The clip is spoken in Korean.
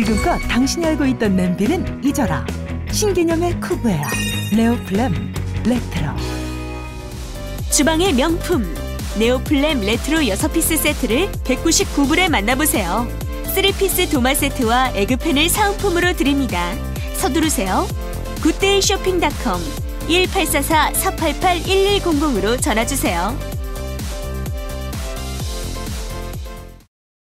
지금껏 당신이 알고 있던 냄비는 잊어라. 신개념의 쿠브에어 네오플램 레트로. 주방의 명품 네오플램 레트로 6피스 세트를 199불에 만나보세요. 3피스 도마 세트와 에그팬을 사은품으로 드립니다. 서두르세요. 굿데이쇼핑닷컴 1844-488-1100으로 전화주세요.